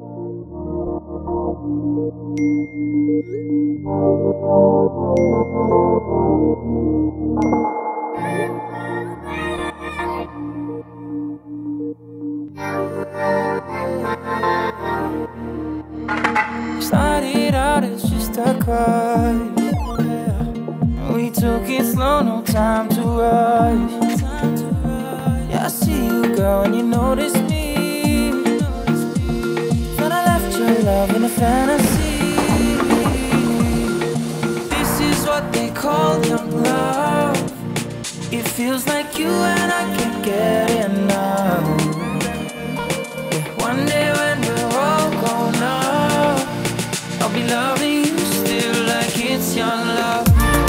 Started out as just a crush, yeah. We took it slow, no time to rush. Yeah, I see you, girl, and you notice me. Thought I left your love in a fantasy. This is what they call young love. It feels like you and I can't get enough. Yeah, one day when we're all grown up, I'll be loving you still like it's young love.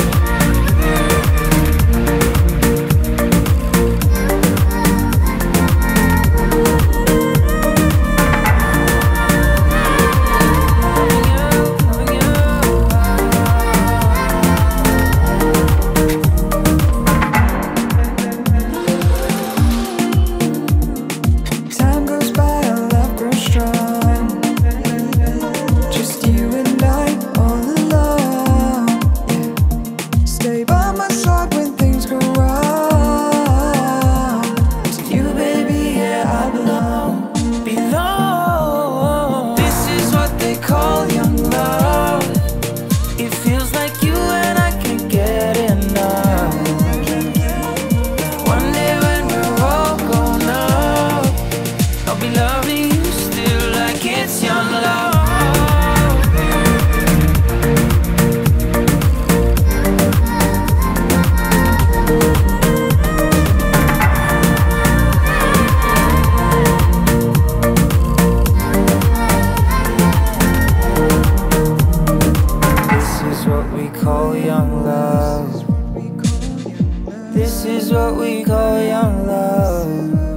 This is what we call young love.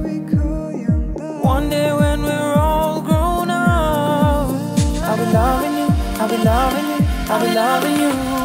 One day when we're all grown up, I'll be loving you, I'll be loving you, I'll be loving you.